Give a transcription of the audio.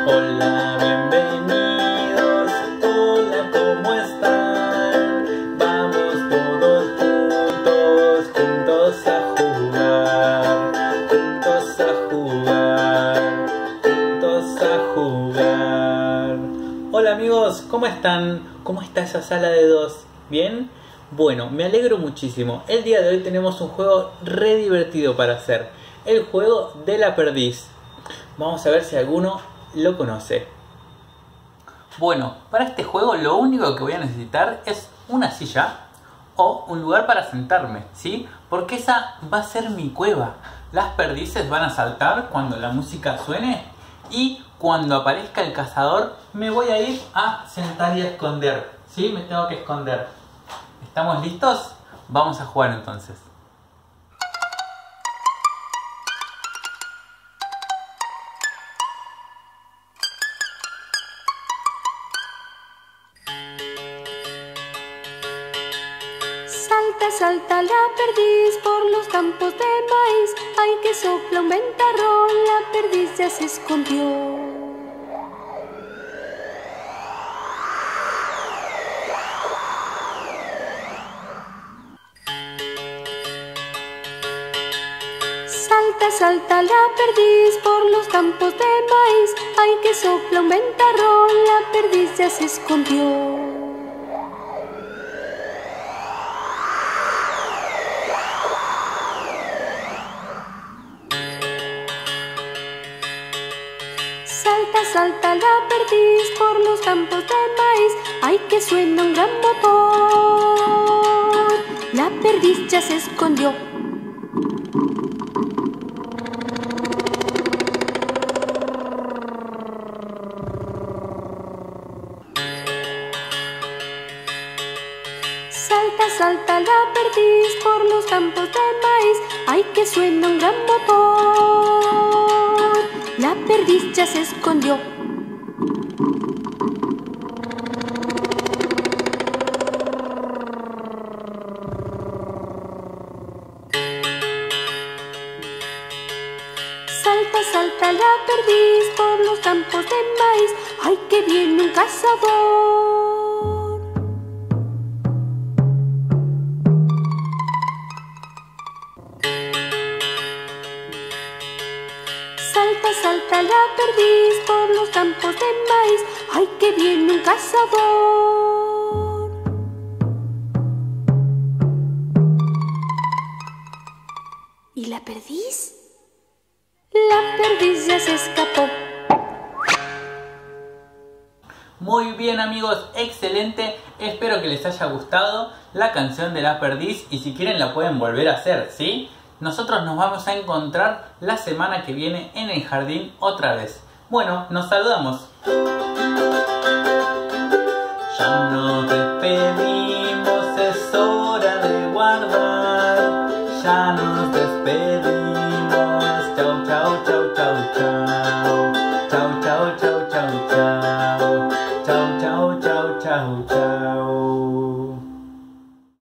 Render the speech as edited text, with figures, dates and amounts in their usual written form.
Hola, bienvenidos, hola, ¿cómo están? Vamos todos juntos a jugar, juntos a jugar, juntos a jugar. Hola amigos, ¿cómo están? ¿Cómo está esa sala de dos? ¿Bien? Bueno, me alegro muchísimo. El día de hoy tenemos un juego re divertido para hacer. El juego de la perdiz. Vamos a ver si alguno lo conoce. Bueno, para este juego lo único que voy a necesitar es una silla o un lugar para sentarme, ¿sí? Porque esa va a ser mi cueva. Las perdices van a saltar cuando la música suene y cuando aparezca el cazador me voy a ir a sentar y a esconder, ¿sí? Me tengo que esconder. ¿Estamos listos? Vamos a jugar entonces. Salta, salta la perdiz por los campos de maíz. Ay, que sopla un ventarrón, la perdiz ya se escondió. Salta, salta la perdiz por los campos de maíz. Ay, que sopla un ventarrón, la perdiz ya se escondió. Salta, salta la perdiz por los campos de maíz. Ay, que suena un gran motor. La perdiz ya se escondió. Salta, salta la perdiz por los campos de maíz. Ay, que suena un gran motor. La perdiz ya se escondió. Salta, salta la perdiz por los campos de maíz. Ay, que viene un cazador. Salta, salta la perdiz por los campos de maíz. Ay, que viene un cazador. ¿Y la perdiz? La perdiz ya se escapó. Muy bien amigos, excelente. Espero que les haya gustado la canción de la perdiz y si quieren la pueden volver a hacer, ¿sí? Nosotros nos vamos a encontrar la semana que viene en el jardín otra vez. Bueno, nos saludamos. Ya nos despedimos, es hora de guardar. Ya nos despedimos, chau, chau, chau, chau, chau.